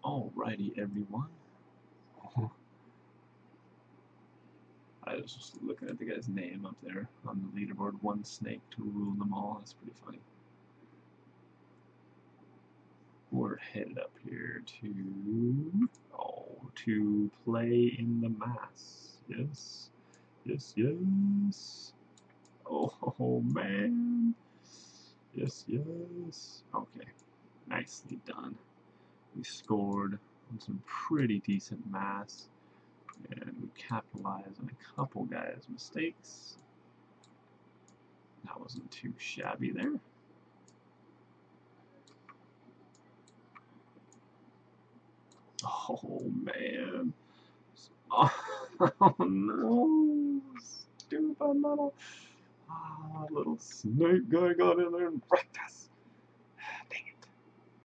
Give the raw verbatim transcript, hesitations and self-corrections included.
Alrighty, everyone. I was just looking at the guy's name up there on the leaderboard. One snake to rule them all. That's pretty funny. We're headed up here to oh to play in the mass. Yes, yes, yes. Oh, oh man. Yes, yes. Okay, nicely done. We scored on some pretty decent mass, and we capitalized on a couple guys' mistakes. That wasn't too shabby there. Oh man. Oh, no. Stupid little, oh, little snake guy got in there and wrecked us.